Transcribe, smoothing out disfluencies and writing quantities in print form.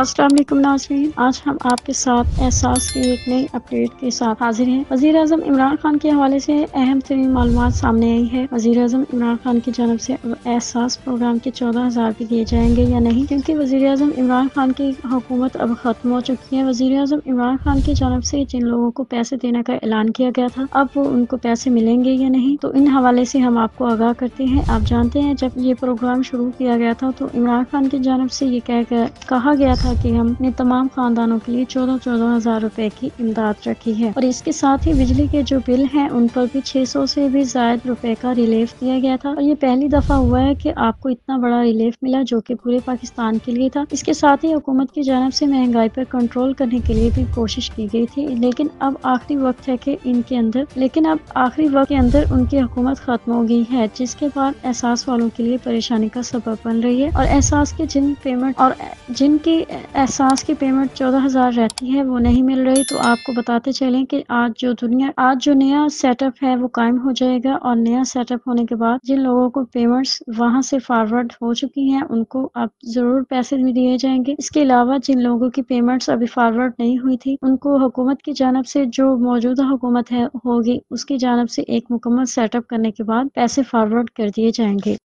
السلام علیکم ناظرین، آج ہم آپ کے ساتھ احساس کی ایک نئی اپڈیٹ کے ساتھ حاضر ہیں۔ وزیر اعظم عمران خان کے حوالے سے اہم ترین معلومات سامنے آئی ہے۔ وزیر اعظم عمران خان کی جانب سے احساس پروگرام کے 14,000 بھی دیے جائیں گے یا نہیں، کیونکہ وزیر اعظم عمران خان کی حکومت اب ختم ہو چکی ہے۔ وزیر اعظم عمران خان کی جانب سے جن لوگوں کو پیسے دینے کا اعلان کیا گیا تھا، اب وہ ان کو پیسے ملیں گے یا نہیں، تو ان حوالے سے ہم آپ کو آگاہ کرتے ہیں۔ آپ جانتے ہیں جب یہ پروگرام شروع کیا گیا تھا تو عمران خان کی جانب سے یہ کہا گیا تھا کہ ہم نے تمام خاندانوں کے لیے 14,000 روپے کی امداد رکھی ہے، اور اس کے ساتھ ہی بجلی کے جو بل ہیں ان پر بھی 600 سے بھی زائد روپے کا ریلیف دیا گیا تھا، اور یہ پہلی دفعہ ہوا ہے کہ آپ کو اتنا بڑا ریلیف ملا جو کہ پورے پاکستان کے لیے تھا۔ اس کے ساتھ ہی حکومت کی جانب سے مہنگائی پر کنٹرول کرنے کے لیے بھی کوشش کی گئی تھی، لیکن اب آخری وقت ہے کہ ان کی حکومت ختم ہو گئی ہے، جس کے بعد احساس والوں کے لیے پریشانی کا سبب بن رہی ہے، اور احساس کی جن کی احساس کی پیمنٹ 14,000 رہتی ہے وہ نہیں مل رہی، تو آپ کو بتاتے چلیں کہ آج جو نیا سیٹ اپ ہے وہ قائم ہو جائے گا، اور نیا سیٹ اپ ہونے کے بعد جن لوگوں کو پیمنٹس وہاں سے فارورڈ ہو چکی ہیں ان کو اب ضرور پیسے بھی دیے جائیں گے۔ اس کے علاوہ جن لوگوں کی پیمنٹس ابھی فارورڈ نہیں ہوئی تھی ان کو حکومت کی جانب سے، جو موجودہ حکومت ہوگی اس کی جانب سے ایک مکمل سیٹ اپ کرنے کے بعد پیسے فارورڈ کر دیے جائیں گے۔